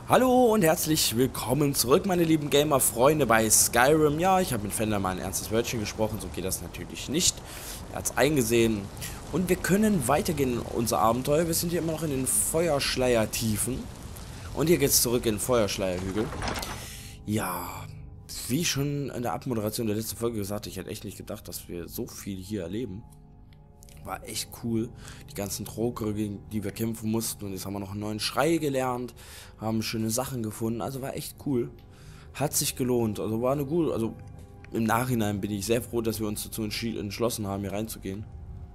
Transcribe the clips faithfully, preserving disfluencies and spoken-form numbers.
Hallo und herzlich willkommen zurück, meine lieben Gamer-Freunde bei Skyrim. Ja, ich habe mit Fender mal ein ernstes Wörtchen gesprochen, so geht das natürlich nicht. Er hat es eingesehen. Und wir können weitergehen in unser Abenteuer. Wir sind hier immer noch in den Feuerschleier-Tiefen. Und hier geht es zurück in den Feuerschleierhügel. Ja, wie schon in der Abmoderation der letzten Folge gesagt, ich hätte echt nicht gedacht, dass wir so viel hier erleben. War echt cool. Die ganzen Trogre, gegen die wir kämpfen mussten. Und jetzt haben wir noch einen neuen Schrei gelernt. Haben schöne Sachen gefunden. Also war echt cool. Hat sich gelohnt. Also war eine gute... Also im Nachhinein bin ich sehr froh, dass wir uns dazu entschlossen haben, hier reinzugehen.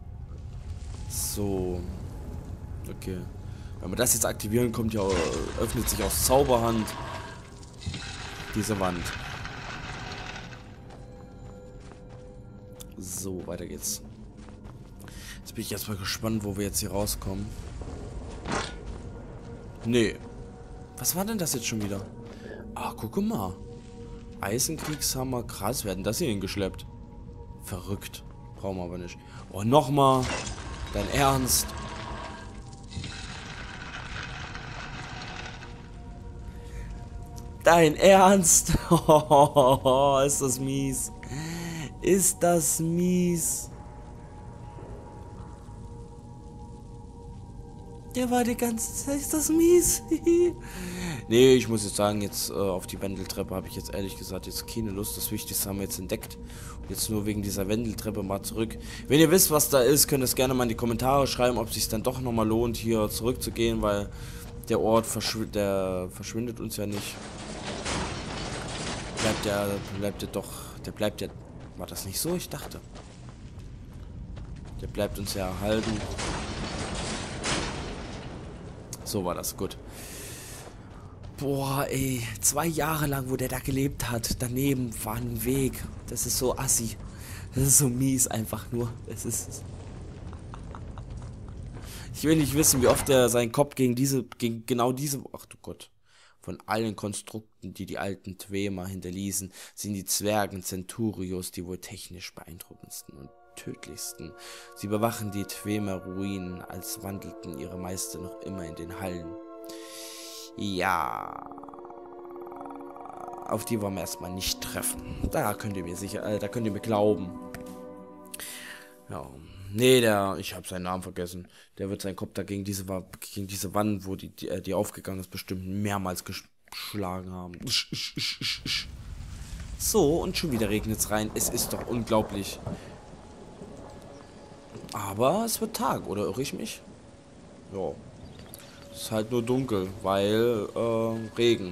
So. Okay. Wenn wir das jetzt aktivieren, kommt ja... Öffnet sich aus Zauberhand diese Wand. So, weiter geht's. Jetzt bin ich erstmal gespannt, wo wir jetzt hier rauskommen. Nee. Was war denn das jetzt schon wieder? Ah, guck mal. Eisenkriegshammer, krass, werden das hier hingeschleppt. Verrückt. Brauchen wir aber nicht. Oh, nochmal. Dein Ernst? Dein Ernst? Oh, ist das mies. Ist das mies. Der war die ganze Zeit, ist das mies? Nee, ich muss jetzt sagen, jetzt äh, auf die Wendeltreppe habe ich jetzt ehrlich gesagt jetzt keine Lust. Das Wichtigste haben wir jetzt entdeckt. Und jetzt nur wegen dieser Wendeltreppe mal zurück. Wenn ihr wisst, was da ist, könnt ihr es gerne mal in die Kommentare schreiben, ob es sich dann doch nochmal lohnt, hier zurückzugehen, weil der Ort verschw der verschwindet uns ja nicht. Bleibt ja, bleibt ja doch, der bleibt ja, war das nicht so? Ich dachte. Der bleibt uns ja erhalten. So war das, gut. Boah, ey. Zwei Jahre lang, wo der da gelebt hat. Daneben war ein Weg. Das ist so assi. Das ist so mies einfach nur. Es ist... Ich will nicht wissen, wie oft er seinen Kopf gegen diese... Gegen genau diese... Ach du Gott. Von allen Konstrukten, die die alten Dwemer hinterließen, sind die Zwergen Centurios die wohl technisch beeindruckendsten und tödlichsten. Sie bewachen die Dwemer Ruinen, als wandelten ihre Meister noch immer in den Hallen. Ja, auf die wollen wir erstmal nicht treffen. Da könnt ihr mir sicher, äh, da könnt ihr mir glauben. Ja, nee, der, ich habe seinen Namen vergessen. Der wird seinen Kopf da gegen diese, gegen diese Wand, wo die, die, die aufgegangen ist, bestimmt mehrmals geschlagen haben. So, und schon wieder regnet es rein. Es ist doch unglaublich. Aber es wird Tag, oder irre ich mich? Ja. Es ist halt nur dunkel, weil äh, Regen.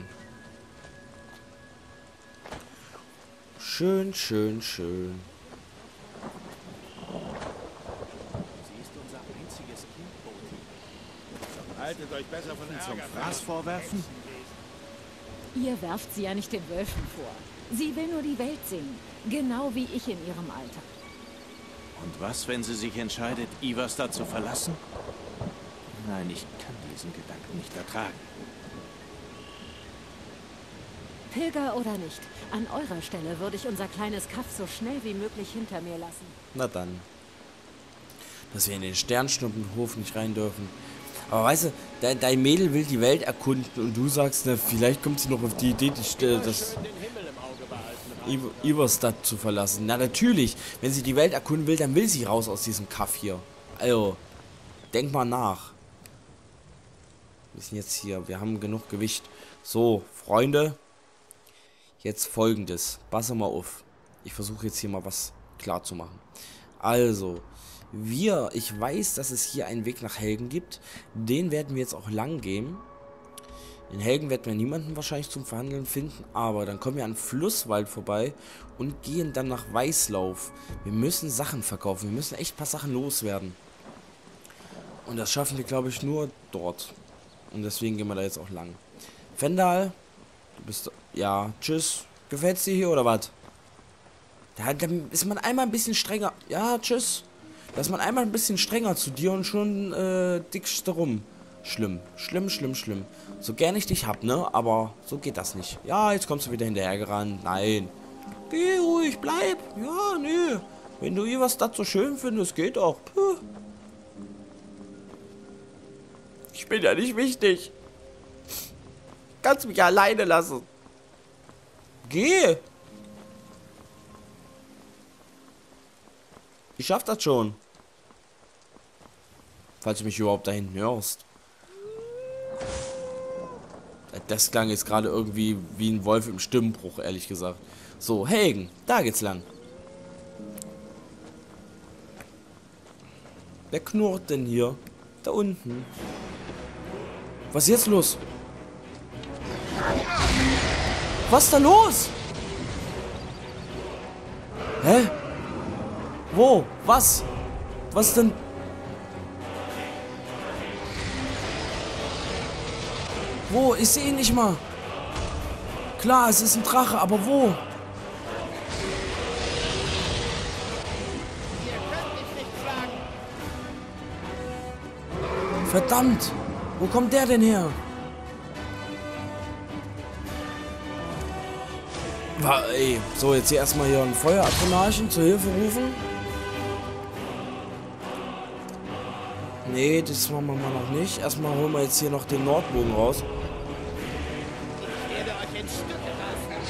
Schön, schön, schön. Sie ist unser einziges Kind, Boti. Haltet euch besser von zum Fraß vorwerfen? Ihr werft sie ja nicht den Wölfen vor. Sie will nur die Welt sehen. Genau wie ich in ihrem Alter. Und was, wenn sie sich entscheidet, Ivasta zu verlassen? Nein, ich kann diesen Gedanken nicht ertragen. Pilger oder nicht, an eurer Stelle würde ich unser kleines Kaff so schnell wie möglich hinter mir lassen. Na dann. Dass wir in den Sternschnuppenhof nicht rein dürfen. Aber weißt du, de dein Mädel will die Welt erkunden und du sagst, na, vielleicht kommt sie noch auf die Idee, die, äh, das Iverstadt zu verlassen. Na natürlich, wenn sie die Welt erkunden will, dann will sie raus aus diesem Kaff hier. Also, denk mal nach. Wir sind jetzt hier, wir haben genug Gewicht. So, Freunde, jetzt folgendes. Passe mal auf. Ich versuche jetzt hier mal was klar zu machen. Also, wir, ich weiß, dass es hier einen Weg nach Helgen gibt. Den werden wir jetzt auch lang gehen. In Helgen werden wir niemanden wahrscheinlich zum Verhandeln finden, aber dann kommen wir an Flusswald vorbei und gehen dann nach Weißlauf. Wir müssen Sachen verkaufen, wir müssen echt ein paar Sachen loswerden. Und das schaffen wir, glaube ich, nur dort. Und deswegen gehen wir da jetzt auch lang. Fendal, du bist... Ja, tschüss. Gefällt's dir hier oder was? Da, da ist man einmal ein bisschen strenger. Ja, tschüss. Da ist man einmal ein bisschen strenger zu dir und schon äh, dickst du rum. Schlimm, schlimm, schlimm, schlimm. So gern ich dich hab, ne? Aber so geht das nicht. Ja, jetzt kommst du wieder hinterher gerannt. Nein. Geh ruhig, bleib. Ja, nö. Wenn du was das so schön findest, geht auch. Puh. Ich bin ja nicht wichtig. kannst mich alleine lassen. Geh. Ich schaff das schon. Falls du mich überhaupt da hinten hörst. Das klang jetzt gerade irgendwie wie ein Wolf im Stimmbruch, ehrlich gesagt. So, Helgen, da geht's lang. Wer knurrt denn hier? Da unten. Was ist jetzt los? Was ist da los? Hä? Wo? Was? Was denn? Wo? Ich sehe ihn nicht mal. Klar, es ist ein Drache, aber wo? Verdammt! Wo kommt der denn her? War, ey. So, jetzt hier erstmal hier ein Feuerapanage zur Hilfe rufen. Nee, das machen wir mal noch nicht. Erstmal holen wir jetzt hier noch den Nordbogen raus. Ich werde euch in Stücke reißen.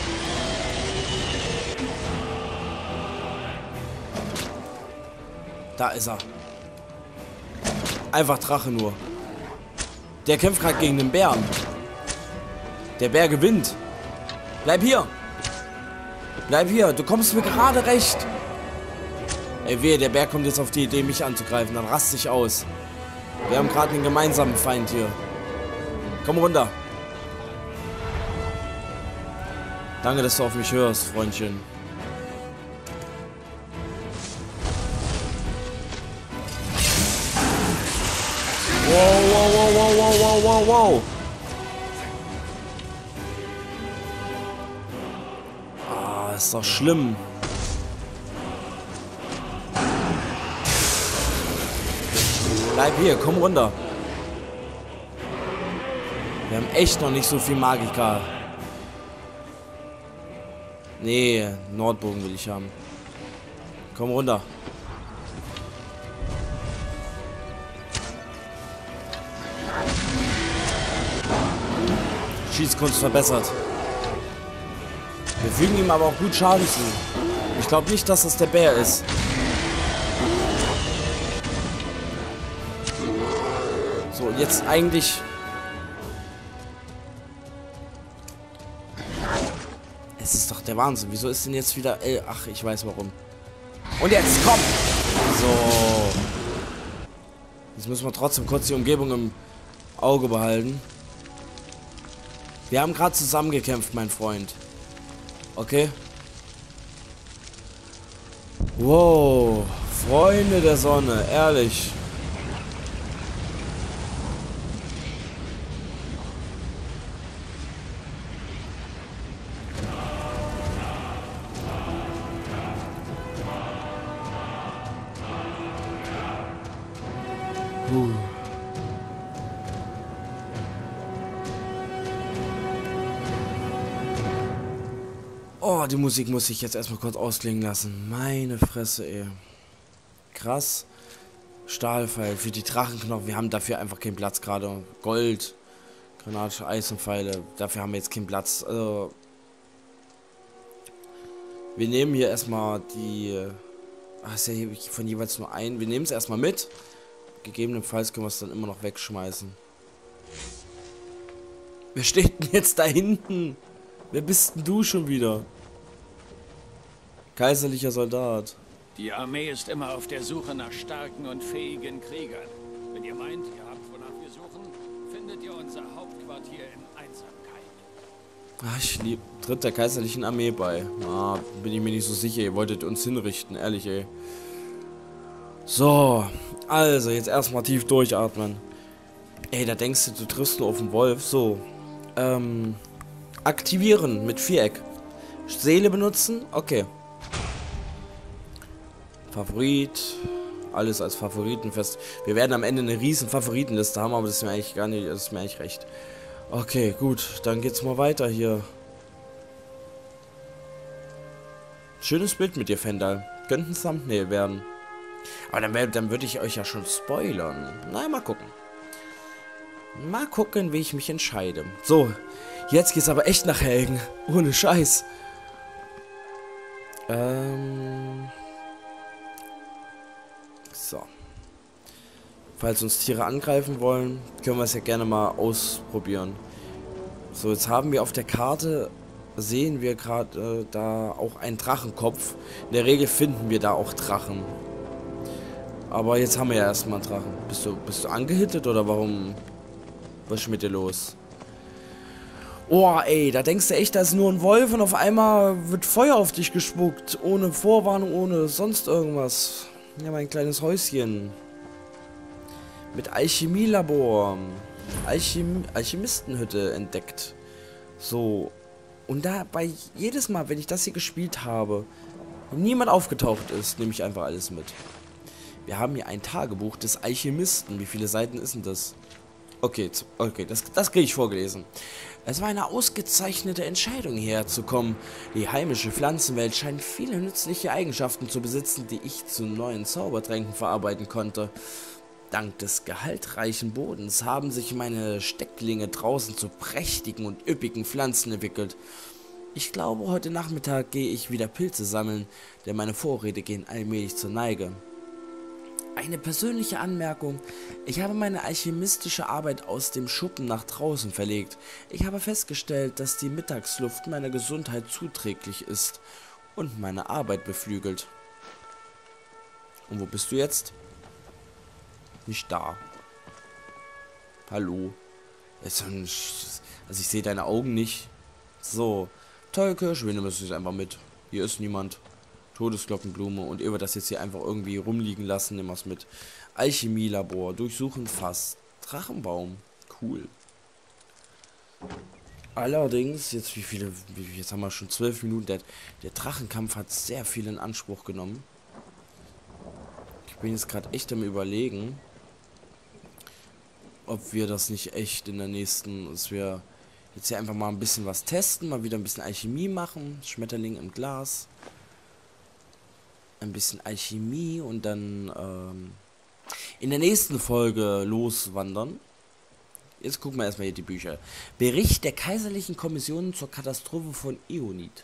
Da ist er. Einfach Drache nur. Der kämpft gerade gegen den Bären. Der Bär gewinnt. Bleib hier. Bleib hier. Du kommst mir gerade recht. Ey, wehe, der Bär kommt jetzt auf die Idee, mich anzugreifen. Dann rast dich aus. Wir haben gerade einen gemeinsamen Feind hier. Komm runter. Danke, dass du auf mich hörst, Freundchen. Wow, wow, wow, wow, wow, wow, wow, wow. Ah, ist doch schlimm. Bleib hier, komm runter. Wir haben echt noch nicht so viel Magika. Nee, Nordbogen will ich haben. Komm runter. Schießkunst verbessert. Wir fügen ihm aber auch gut Schaden zu. Ich glaube nicht, dass das der Bär ist. So, jetzt eigentlich... Es ist doch der Wahnsinn. Wieso ist denn jetzt wieder... Äh, ach, ich weiß warum. Und jetzt, komm! So. Jetzt müssen wir trotzdem kurz die Umgebung im Auge behalten. Wir haben gerade zusammengekämpft, mein Freund. Okay? Wow. Freunde der Sonne, ehrlich. Puh. Oh, die Musik muss ich jetzt erstmal kurz ausklingen lassen. Meine Fresse, ey. Krass. Stahlpfeil für die Drachenknochen. Wir haben dafür einfach keinen Platz gerade. Gold. Granatische Eisenpfeile. Dafür haben wir jetzt keinen Platz. Also, wir nehmen hier erstmal die... Ach, ist ja hier von jeweils nur ein. Wir nehmen es erstmal mit. Gegebenenfalls können wir es dann immer noch wegschmeißen. Wer steht denn jetzt da hinten? Wer bist denn du schon wieder? Kaiserlicher Soldat. Die Armee ist immer auf der Suche nach starken und fähigen Kriegern. Wenn ihr meint, ihr habt, wonach wir suchen, findet ihr unser Hauptquartier in Einsamkeit. Ach, ich lieb, tritt der kaiserlichen Armee bei. Ah, bin ich mir nicht so sicher. Ihr wolltet uns hinrichten, ehrlich, ey. So, also jetzt erstmal tief durchatmen. Ey, da denkst du, du triffst nur auf den Wolf. So, ähm, aktivieren mit Viereck. Seele benutzen, okay. Favorit, alles als Favoriten fest. Wir werden am Ende eine riesen Favoritenliste haben, aber das ist mir eigentlich gar nicht, das ist mir eigentlich recht. Okay, gut, dann geht's mal weiter hier. Schönes Bild mit dir, Fendal. Könnte ein Thumbnail werden. Aber dann, dann würde ich euch ja schon spoilern. Na, mal gucken. Mal gucken, wie ich mich entscheide. So, jetzt geht's aber echt nach Helgen. Ohne Scheiß. Ähm... So. Falls uns Tiere angreifen wollen, können wir es ja gerne mal ausprobieren. So, jetzt haben wir auf der Karte, sehen wir gerade äh, da auch einen Drachenkopf. In der Regel finden wir da auch Drachen. Aber jetzt haben wir ja erstmal einen Drachen. Bist du, bist du angehittet oder warum? Was ist mit dir los? Oh, ey, da denkst du echt, da ist nur ein Wolf und auf einmal wird Feuer auf dich gespuckt. Ohne Vorwarnung, ohne sonst irgendwas. Ja, mein kleines Häuschen. Mit Alchemielabor. Alchem Alchemistenhütte entdeckt. So. Und dabei jedes Mal, wenn ich das hier gespielt habe, niemand aufgetaucht ist, nehme ich einfach alles mit. Wir haben hier ein Tagebuch des Alchemisten. Wie viele Seiten ist denn das? Okay, okay, das, das kriege ich vorgelesen. Es war eine ausgezeichnete Entscheidung, hierher zu kommen. Die heimische Pflanzenwelt scheint viele nützliche Eigenschaften zu besitzen, die ich zu neuen Zaubertränken verarbeiten konnte. Dank des gehaltreichen Bodens haben sich meine Stecklinge draußen zu prächtigen und üppigen Pflanzen entwickelt. Ich glaube, heute Nachmittag gehe ich wieder Pilze sammeln, denn meine Vorräte gehen allmählich zur Neige. Eine persönliche Anmerkung. Ich habe meine alchemistische Arbeit aus dem Schuppen nach draußen verlegt. Ich habe festgestellt, dass die Mittagsluft meiner Gesundheit zuträglich ist und meine Arbeit beflügelt. Und wo bist du jetzt? Nicht da. Hallo. Also ich sehe deine Augen nicht. So. Tolkirsch, wir nehmen es jetzt einfach mit. Hier ist niemand. Todesglockenblume. Und ehe wir das jetzt hier einfach irgendwie rumliegen lassen, nehmen wir es mit. Alchemielabor. Durchsuchen Fass. Drachenbaum. Cool. Allerdings, jetzt wie viele, wie, jetzt haben wir schon zwölf Minuten. Der, der Drachenkampf hat sehr viel in Anspruch genommen. Ich bin jetzt gerade echt am Überlegen, ob wir das nicht echt in der nächsten, dass wir jetzt hier einfach mal ein bisschen was testen, mal wieder ein bisschen Alchemie machen. Schmetterling im Glas. Ein bisschen Alchemie und dann ähm, in der nächsten Folge loswandern. Jetzt gucken wir erstmal hier die Bücher. Bericht der Kaiserlichen Kommission zur Katastrophe von Eonid.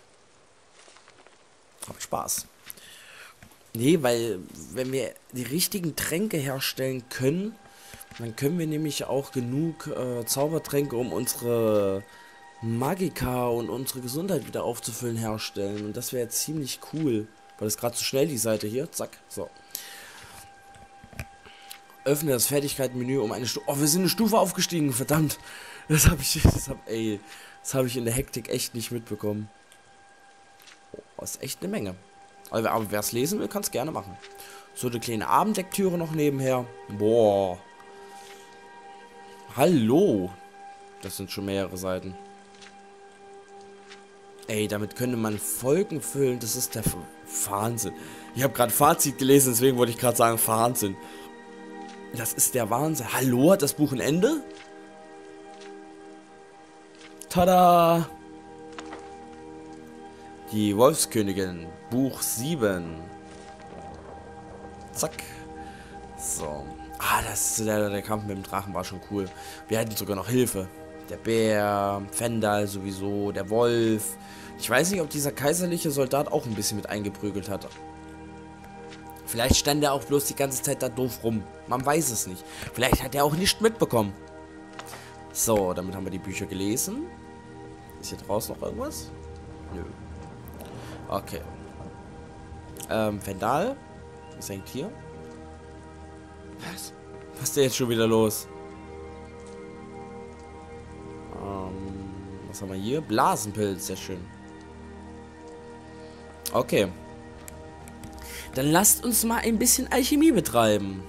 Habt Spaß. Nee, weil wenn wir die richtigen Tränke herstellen können, dann können wir nämlich auch genug äh, Zaubertränke, um unsere Magika und unsere Gesundheit wieder aufzufüllen, herstellen. Und das wäre ziemlich cool. War das gerade zu schnell, die Seite hier? Zack, so. Öffne das Fertigkeitenmenü um eine Stufe. Oh, wir sind eine Stufe aufgestiegen, verdammt. Das habe ich, das hab, ey, das habe ich in der Hektik echt nicht mitbekommen. Oh, das ist echt eine Menge. Aber, aber wer es lesen will, kann es gerne machen. So eine kleine Abendlektüre noch nebenher. Boah. Hallo. Das sind schon mehrere Seiten. Ey, damit könnte man Folgen füllen. Das ist der Wahnsinn. Ich habe gerade Fazit gelesen, deswegen wollte ich gerade sagen, Wahnsinn. Das ist der Wahnsinn. Hallo, hat das Buch ein Ende? Tada! Die Wolfskönigin, Buch sieben. Zack. So. Ah, das, der, der Kampf mit dem Drachen war schon cool. Wir hatten sogar noch Hilfe. Der Bär, Fendal sowieso, der Wolf. Ich weiß nicht, ob dieser kaiserliche Soldat auch ein bisschen mit eingeprügelt hat. Vielleicht stand er auch bloß die ganze Zeit da doof rum. Man weiß es nicht. Vielleicht hat er auch nicht mitbekommen. So, damit haben wir die Bücher gelesen. Ist hier draußen noch irgendwas? Nö. Okay. Ähm, Fendal. Was hängt hier? Was? Was ist denn jetzt schon wieder los? Ähm, was haben wir hier? Blasenpilz, sehr schön. Okay. Dann lasst uns mal ein bisschen Alchemie betreiben.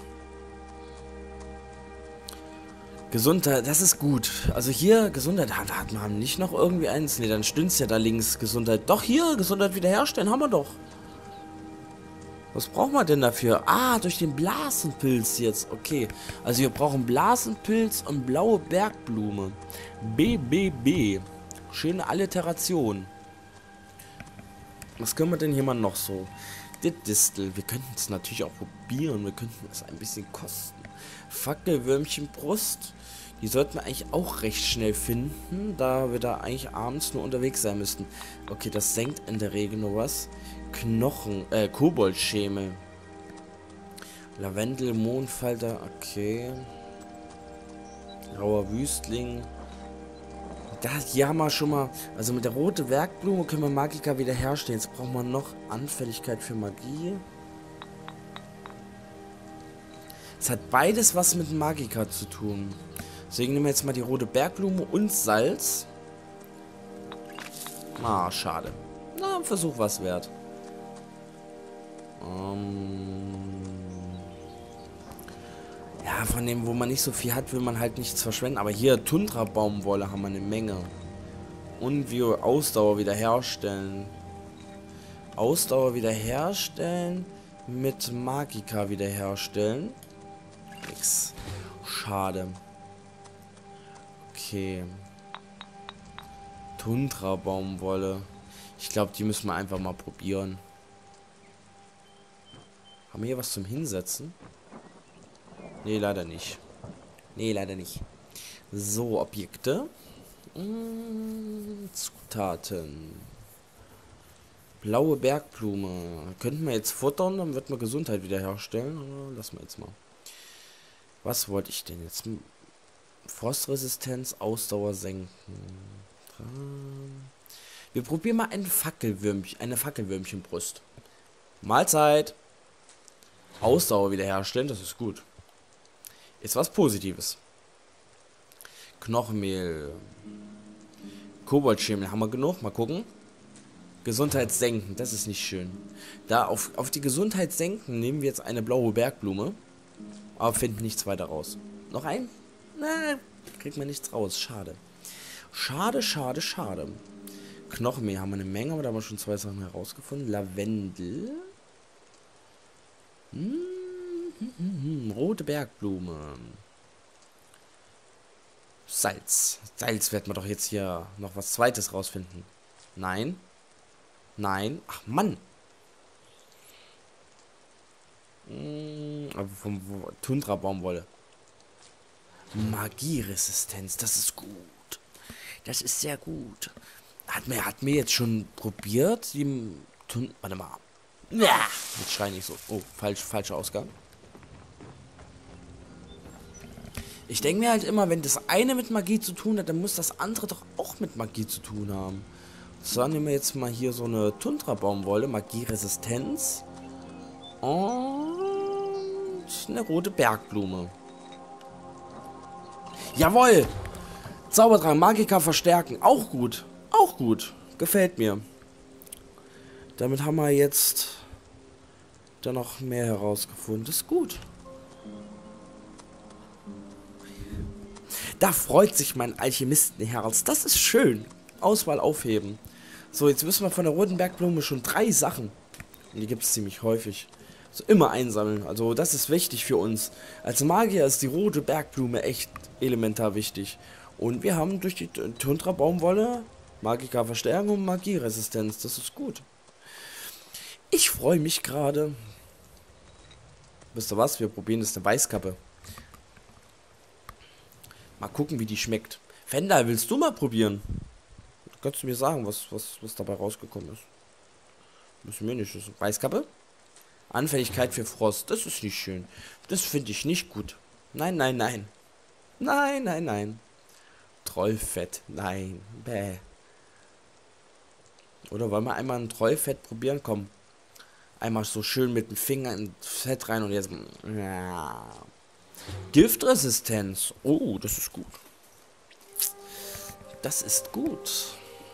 Gesundheit, das ist gut. Also hier, Gesundheit, hat, hat man nicht noch irgendwie eins? Ne, dann stünd's ja da links, Gesundheit. Doch, hier, Gesundheit wiederherstellen, haben wir doch. Was brauchen wir denn dafür? Ah, durch den Blasenpilz jetzt. Okay, also wir brauchen Blasenpilz und blaue Bergblume. B B B. Schöne Alliteration. Was können wir denn hier mal noch so? Die Distel. Wir könnten es natürlich auch probieren. Wir könnten es ein bisschen kosten. Fackelwürmchen Brust. Die sollten wir eigentlich auch recht schnell finden, da wir da eigentlich abends nur unterwegs sein müssten. Okay, das senkt in der Regel nur was. Knochen, äh, Koboldschemel. Lavendel, Mondfalter, okay. Grauer Wüstling. Da, hier haben wir schon mal, also mit der roten Werkblume können wir Magika wiederherstellen. Jetzt brauchen wir noch Anfälligkeit für Magie. Es hat beides was mit Magika zu tun. Deswegen nehmen wir jetzt mal die rote Bergblume und Salz. Ah, schade. Na, ein Versuch was wert. Ähm ja, von dem, wo man nicht so viel hat, will man halt nichts verschwenden. Aber hier, Tundra-Baumwolle haben wir eine Menge. Und wir Ausdauer wiederherstellen. Ausdauer wiederherstellen. Mit Magika wiederherstellen. Nix. Schade. Okay. Tundra-Baumwolle. Ich glaube, die müssen wir einfach mal probieren. Haben wir hier was zum Hinsetzen? Nee, leider nicht. Nee, leider nicht. So, Objekte. Hm, Zutaten. Blaue Bergblume. Könnten wir jetzt futtern, dann wird man Gesundheit wiederherstellen. Lassen wir jetzt mal. Was wollte ich denn jetzt? Frostresistenz, Ausdauer senken. Wir probieren mal ein Fackelwürmchen, eine Fackelwürmchenbrust. Mahlzeit. Ausdauer wiederherstellen, das ist gut. Ist was Positives. Knochenmehl. Koboldschemel haben wir genug. Mal gucken. Gesundheit senken, das ist nicht schön. Da auf, auf die Gesundheit senken nehmen wir jetzt eine blaue Bergblume. Aber finden nichts weiter raus. Noch ein? Na, kriegt man nichts raus. Schade. Schade, schade, schade. Knochenmehl haben wir eine Menge, aber da haben wir schon zwei Sachen herausgefunden. Lavendel. Hm, hm, hm, hm. Rote Bergblume. Salz. Salz werden wir doch jetzt hier noch was Zweites rausfinden. Nein. Nein. Ach, Mann. Hm, aber vom Tundra-Baumwolle. Magieresistenz. Das ist gut. Das ist sehr gut. Hat mir, hat mir jetzt schon probiert. Die Tund Warte mal. Ja, jetzt schrei nicht so. Oh, falsch, falscher Ausgang. Ich denke mir halt immer, wenn das eine mit Magie zu tun hat, dann muss das andere doch auch mit Magie zu tun haben. So, nehmen wir jetzt mal hier so eine Tundra-Baumwolle, Magieresistenz. Und eine rote Bergblume. Jawohl! Zaubertrank, Magika verstärken. Auch gut. Auch gut. Gefällt mir. Damit haben wir jetzt dann noch mehr herausgefunden. Das ist gut. Da freut sich mein Alchemistenherz. Das ist schön. Auswahl aufheben. So, jetzt wissen wir von der roten Bergblume schon drei Sachen. Und die gibt es ziemlich häufig. So, immer einsammeln. Also das ist wichtig für uns. Als Magier ist die rote Bergblume echt elementar wichtig. Und wir haben durch die Tundra-Baumwolle Magika Verstärkung und Magieresistenz. Das ist gut. Ich freue mich gerade. Wisst ihr was? Wir probieren jetzt eine Weißkappe. Mal gucken, wie die schmeckt. Fendal, willst du mal probieren? Kannst du mir sagen, was, was, was dabei rausgekommen ist? Müssen wir nicht. Weißkappe? Anfälligkeit für Frost. Das ist nicht schön. Das finde ich nicht gut. Nein, nein, nein. Nein, nein, nein. Trollfett. Nein. Bäh. Oder wollen wir einmal ein Trollfett probieren? Komm. Einmal so schön mit dem Finger ins Fett rein und jetzt... Ja. Giftresistenz. Oh, das ist gut. Das ist gut.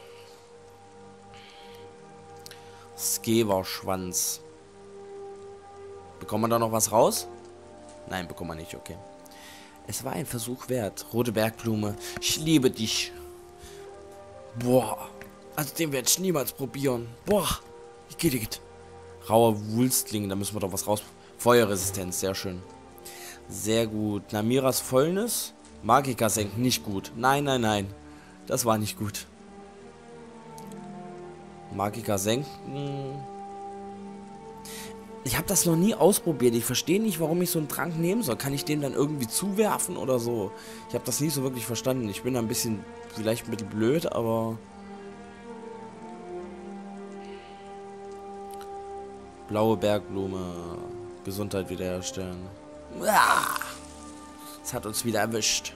Skewerschwanz. Bekommen wir da noch was raus? Nein, bekommen wir nicht, okay. Es war ein Versuch wert. Rote Bergblume. Ich liebe dich. Boah. Also den werde ich niemals probieren. Boah. Wie geht das? Rauer Wulstling. Da müssen wir doch was raus. Feuerresistenz. Sehr schön. Sehr gut. Namiras Fäulnis. Magika senken. Nicht gut. Nein, nein, nein. Das war nicht gut. Magika senken. Ich habe das noch nie ausprobiert. Ich verstehe nicht, warum ich so einen Trank nehmen soll. Kann ich den dann irgendwie zuwerfen oder so? Ich habe das nie so wirklich verstanden. Ich bin da ein bisschen vielleicht ein bisschen blöd, aber... Blaue Bergblume. Gesundheit wiederherstellen. Es hat uns wieder erwischt.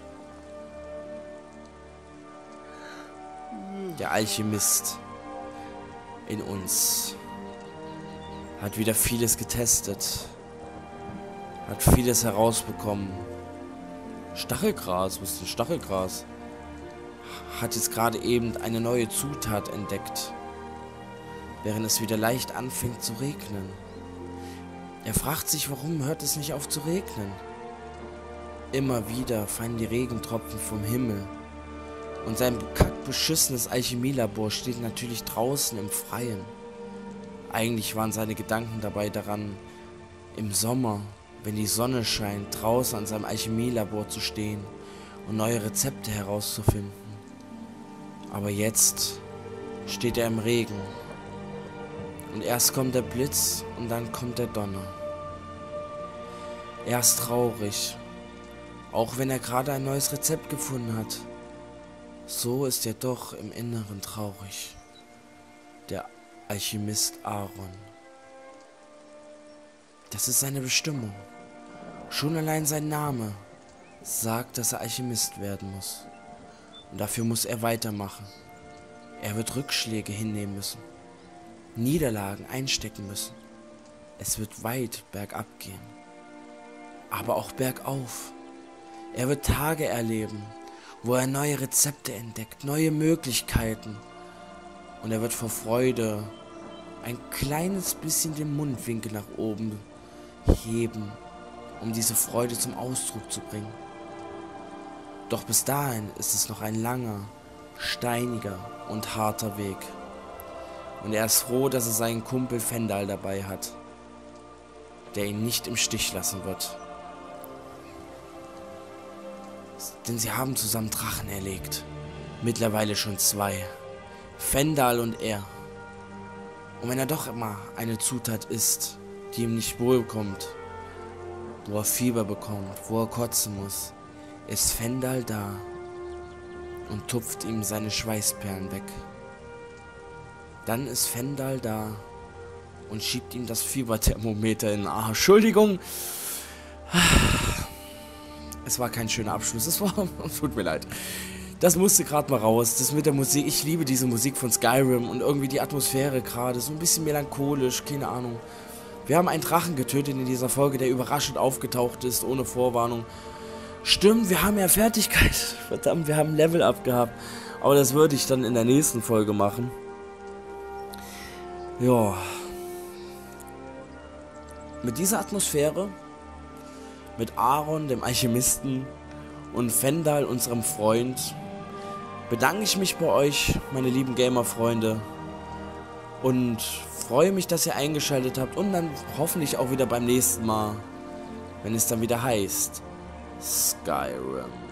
Der Alchemist in uns hat wieder vieles getestet. Hat vieles herausbekommen. Stachelgras, was ist denn Stachelgras? Hat jetzt gerade eben eine neue Zutat entdeckt. Während es wieder leicht anfängt zu regnen. Er fragt sich, warum hört es nicht auf zu regnen? Immer wieder fallen die Regentropfen vom Himmel. Und sein kackbeschissenes Alchemielabor steht natürlich draußen im Freien. Eigentlich waren seine Gedanken dabei daran, im Sommer, wenn die Sonne scheint, draußen an seinem Alchemielabor zu stehen und neue Rezepte herauszufinden. Aber jetzt steht er im Regen. Und erst kommt der Blitz und dann kommt der Donner. Er ist traurig, auch wenn er gerade ein neues Rezept gefunden hat. So ist er doch im Inneren traurig. Der Alchemist Aaron. Das ist seine Bestimmung. Schon allein sein Name sagt, dass er Alchemist werden muss. Und dafür muss er weitermachen. Er wird Rückschläge hinnehmen müssen. Niederlagen einstecken müssen. Es wird weit bergab gehen. Aber auch bergauf. Er wird Tage erleben, wo er neue Rezepte entdeckt, neue Möglichkeiten. Und er wird vor Freude ein kleines bisschen den Mundwinkel nach oben heben, um diese Freude zum Ausdruck zu bringen. Doch bis dahin ist es noch ein langer, steiniger und harter Weg. Und er ist froh, dass er seinen Kumpel Fendal dabei hat, der ihn nicht im Stich lassen wird. Denn sie haben zusammen Drachen erlegt. Mittlerweile schon zwei. Fendal und er. Und wenn er doch immer eine Zutat isst, die ihm nicht wohlkommt, wo er Fieber bekommt, wo er kotzen muss, ist Fendal da und tupft ihm seine Schweißperlen weg. Dann ist Fendal da und schiebt ihm das Fieberthermometer in den Arsch. Entschuldigung. Es war kein schöner Abschluss. Es war... Tut mir leid. Das musste gerade mal raus. Das mit der Musik. Ich liebe diese Musik von Skyrim und irgendwie die Atmosphäre gerade. So ein bisschen melancholisch. Keine Ahnung. Wir haben einen Drachen getötet in dieser Folge, der überraschend aufgetaucht ist, ohne Vorwarnung. Stimmt, wir haben ja Fertigkeit. Verdammt, wir haben Level Up gehabt. Aber das würde ich dann in der nächsten Folge machen. Ja. Mit dieser Atmosphäre, mit Aaron, dem Alchemisten, und Fendal, unserem Freund, bedanke ich mich bei euch, meine lieben Gamer-Freunde, und freue mich, dass ihr eingeschaltet habt, und dann hoffentlich auch wieder beim nächsten Mal, wenn es dann wieder heißt Skyrim.